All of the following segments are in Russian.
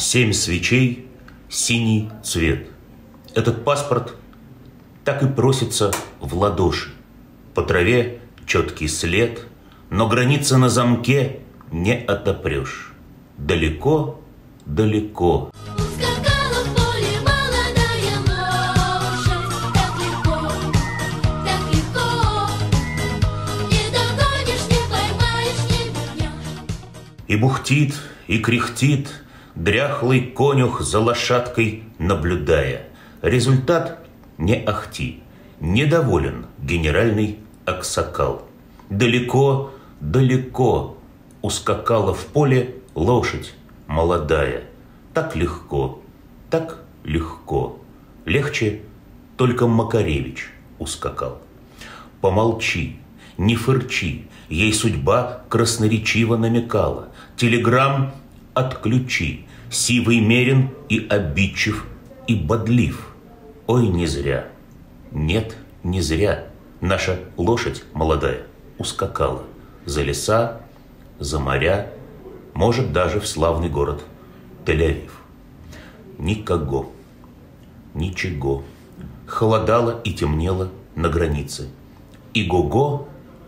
7 свечей, синий цвет. Этот паспорт так и просится в ладоши. По траве четкий след, но границы на замке не отопрешь. Далеко, далеко. Ускакала в поле молодая лошадь. Так легко, не догонишь, не поймаешь, не вернешь. И бухтит, и кряхтит дряхлый конюх за лошадкой наблюдая. Результат не ахти, недоволен генеральный аксакал. Далеко, далеко ускакала в поле лошадь молодая. Так легко, легче только Макаревич ускакал. Помолчи, не фырчи, ей судьба красноречиво намекала. Телеграмм отключи, сивый мерен и обидчив, и бодлив. Ой, не зря, нет, не зря наша лошадь молодая ускакала за леса, за моря, может, даже в славный город Тель-Авив. Никого, ничего, холодало и темнело на границе. И-го-го,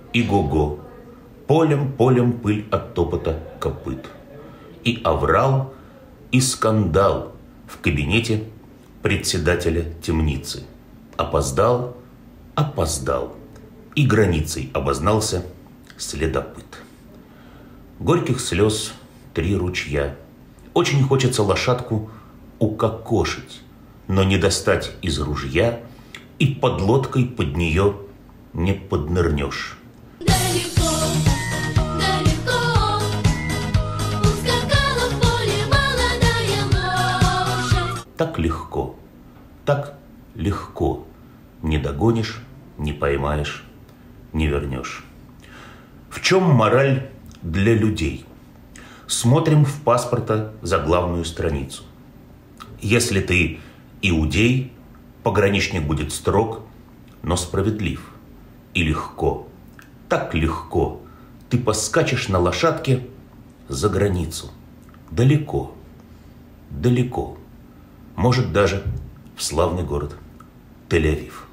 полем пыль от топота копыт. И аврал, и скандал в кабинете председателя темницы. Опоздал, и границей обознался следопыт. Горьких слез 3 ручья. Очень хочется лошадку укокошить, но не достать из ружья, и под лодкой под нее не поднырнешь. Далеко, ускакала в поле молодая лошадь. Так легко, не догонишь, не поймаешь, не вернешь. В чем мораль для людей? Смотрим в паспорта заглавную страницу. Если ты иудей, пограничник будет строг, но справедлив. И легко, так легко ты поскачешь на лошадке за границу. Далеко, может, даже в славный город Тель-Авив.